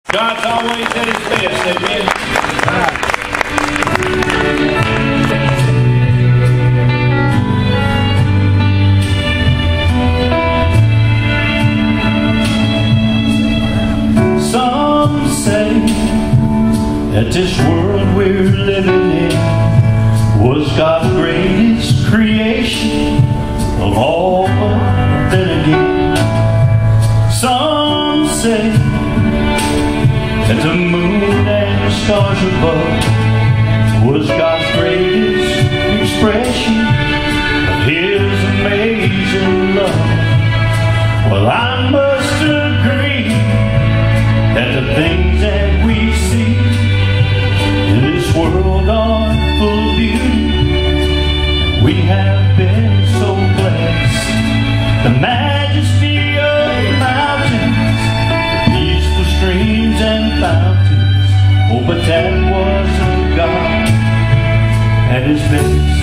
God's always at his best, amen. Some say that this world we're living in was God's greatest creation of all, but then again, some say that the moon and the stars above was God's greatest expression of His amazing love. Well, I must agree that the things that we see in this world are full of beauty. We have been so blessed. The majesty of the mountains, the peaceful streams and fountains. Oh, but that wasn't God at His best.